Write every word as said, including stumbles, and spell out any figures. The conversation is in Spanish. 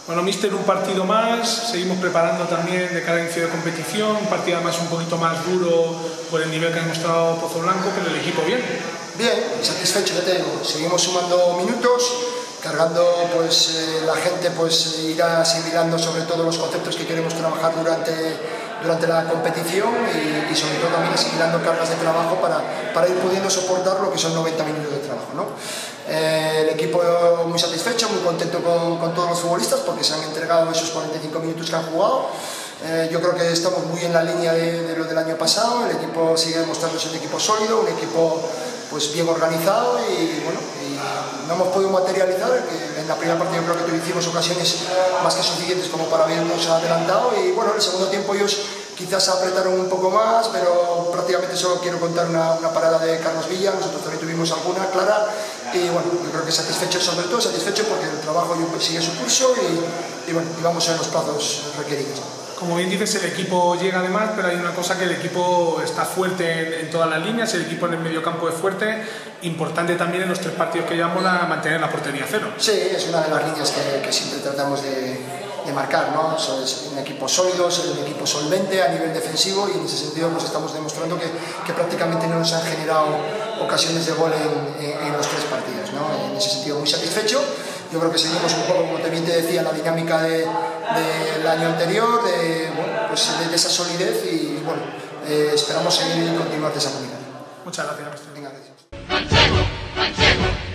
Bueno, míster, un partido más, seguimos preparando también de cara a inicio de competición, un partido además un poquito más duro por el nivel que ha demostrado Pozo Blanco, pero el equipo bien. Bien, satisfecho, ya te digo, seguimos sumando minutos, cargando, pues eh, la gente pues irá asimilando sobre todo los conceptos que queremos trabajar durante, durante la competición y, y sobre todo también asimilando cargas de trabajo para, para ir pudiendo soportar lo que son noventa minutos de trabajo, ¿no? Eh, el equipo muy satisfecho, muy contento con, con todos los futbolistas porque se han entregado esos cuarenta y cinco minutos que han jugado. Eh, yo creo que estamos muy en la línea de, de lo del año pasado, el equipo sigue demostrándose un equipo sólido, un equipo pues bien organizado y bueno, y no hemos podido materializar, que en la primera parte yo creo que tuvimos ocasiones más que suficientes como para habernos adelantado y bueno, en el segundo tiempo ellos quizás apretaron un poco más, pero prácticamente solo quiero contar una, una parada de Carlos Villa, nosotros también tuvimos alguna clara y bueno, yo creo que satisfecho, sobre todo satisfecho porque el trabajo sigue su curso y, y bueno, y vamos en los plazos requeridos. Como bien dices, el equipo llega además, pero hay una cosa que el equipo está fuerte en, en todas las líneas, el equipo en el mediocampo es fuerte, importante también en los tres partidos que llevamos a mantener la portería cero. Sí, es una de las líneas que, que siempre tratamos de, de marcar, ¿no? So, es un equipo sólido, es un equipo solvente a nivel defensivo y en ese sentido pues estamos demostrando que, que prácticamente no nos han generado ocasiones de gol en, en, en los tres partidos, ¿no? En ese sentido muy satisfecho. Yo creo que seguimos un poco, como también te decía, la dinámica de, de, del año anterior, de, bueno, pues de, de esa solidez y bueno, eh, esperamos seguir y continuar de esa manera. Muchas gracias. Venga, gracias.